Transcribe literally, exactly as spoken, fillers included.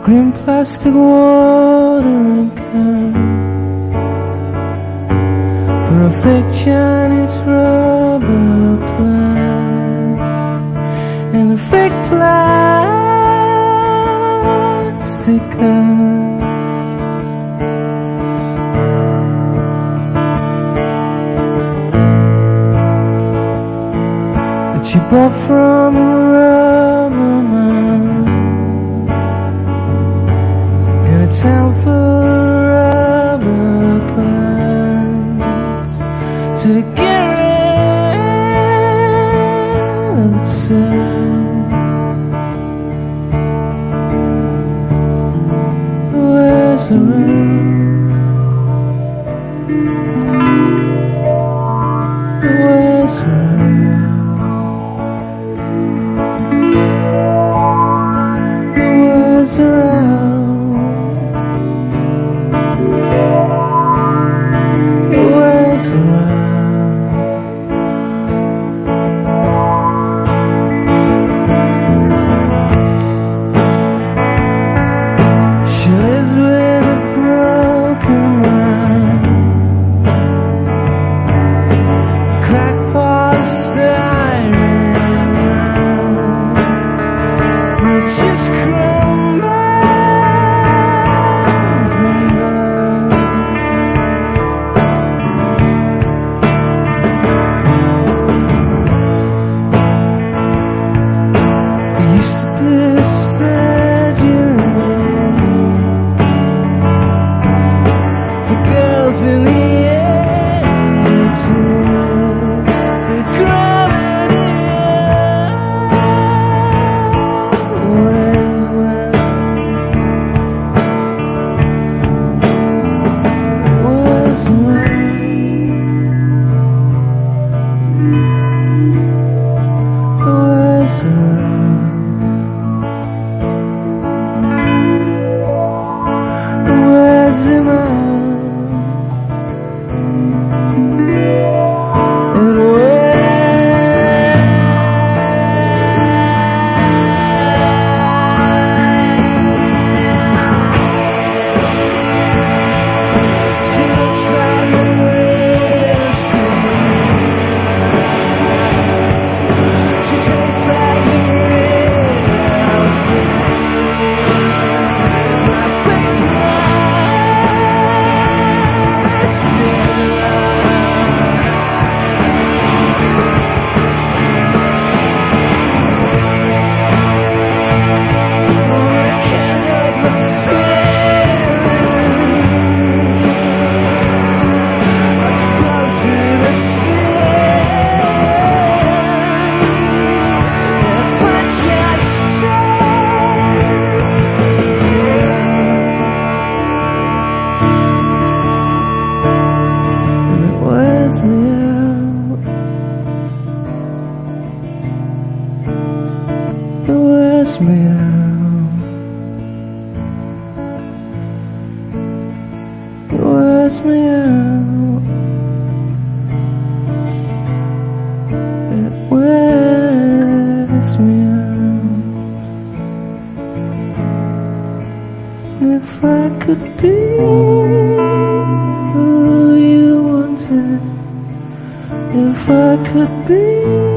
green plastic watering can for a fake Chinese rubber plant and a fake plastic can that you bought from a rubber man in a town full of rubber plants to get rid of itself. Where's the road? Where's the road? Where's the road? Just crumbles and burns. I used to disagreement for girls in the eighties. The gravity wears me out. It wears me out. It wears me out. And if I could be who you wanted, if I could be